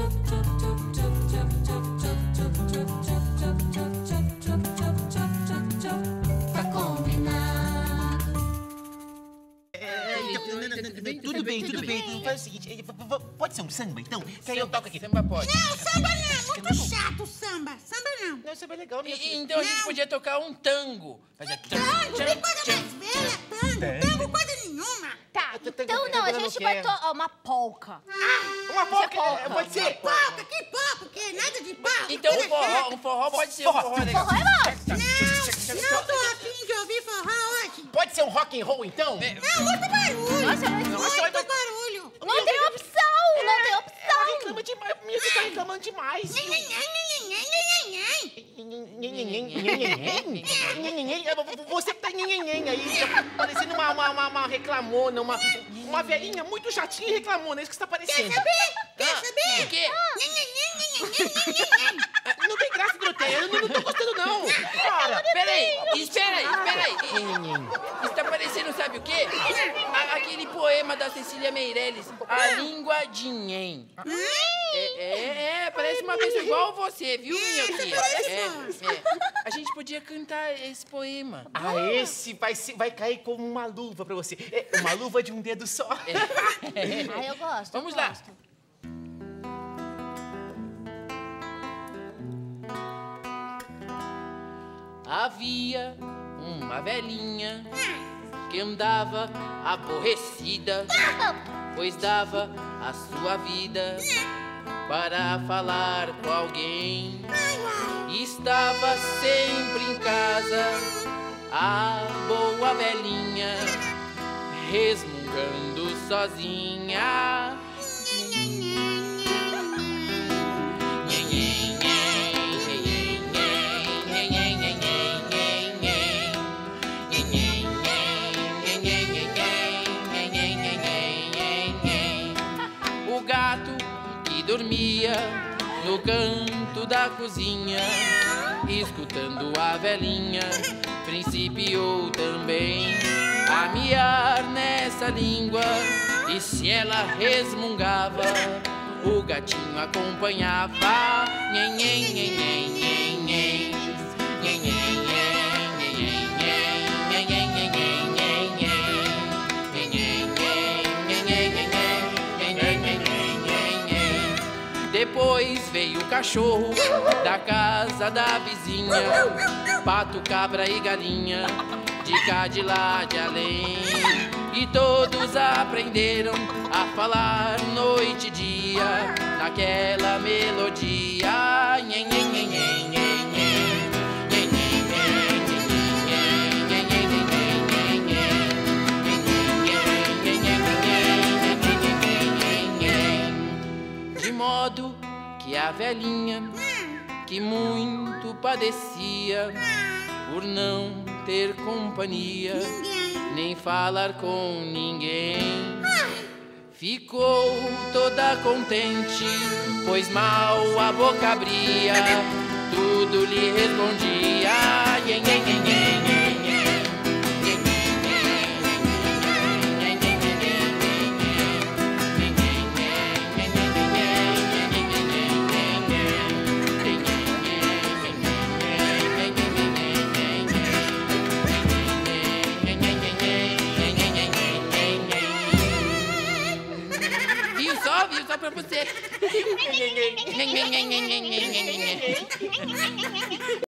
Tudo bem. Faz o seguinte, pode ser um samba, então? Que aí eu toco aqui. Samba pode. Não, samba não. Muito chato o samba. Samba não. Não, samba é legal, minha filha. Então a gente podia tocar um tango. Fazer Tango, tem coisa mais velha, tango. Tango, coisa nenhuma. Tá, então não, a gente vai tocar uma polca. Uma polca, pode ser? Polca, que polca, o quê? Nada de polca. Então um forró pode ser um forró legal. Forró é bom. Não tô afim de ouvir forró hoje. Pode ser um rock and roll, então? Não, muito barulho. Nossa, mas muito barulho. não tem opção, não tem opção. Reclama demais, minha filha tá reclamando demais. Você que tá nhenhenhen aí, tá parecendo uma reclamona, uma velhinha muito chatinha e reclamona, é isso que você tá parecendo. Quer saber? O quê? Não tem graça, Doroteia, eu não tô gostando, não. Para. Peraí, espera aí. Isso tá parecendo, sabe o quê? Aquele poema da Cecília Meirelles, A Língua de Nhen. Parece uma pessoa igual você, viu, minha filha? A gente podia cantar esse poema. Esse vai cair como uma luva pra você. Uma luva de um dedo só. Eu gosto. Vamos lá. Havia uma velhinha que andava aborrecida, pois dava a sua vida para falar com alguém. Estava sempre em casa a boa velhinha, resmungando sozinha. O gato que dormia no canto da cozinha, escutando a velhinha, principiou também a miar nessa língua. E se ela resmungava, o gatinho acompanhava. Nhen, nhen, nhen, nhen, nhen, nhen. Nhen, nhen, nhen, nhen, nhen, nhen. Nhen, nhen, nhen, nhen, nhen, nhen. Nhen, nhen, nhen, nhen, nhen, nhen, nhen, nhen. Depois veio o cachorro da casa da vizinha, pato, cabra e galinha, de cá, de lá, de além. E todos aprenderam a falar noite e dia naquela melodia. Nhen, nhen, nhen, nhen, nhen, nhen. Nhen, nhen, nhen, nhen, nhen, nhen, nhen, nhen, nhen, nhen. De modo que a velhinha, que muito padecia por não ter companhia, nem falar com ninguém, ficou toda contente, pois mal a boca abria, tudo lhe respondia. Nhen, nhen, nhen, nhen, nhen, nhen. Viu só pra você.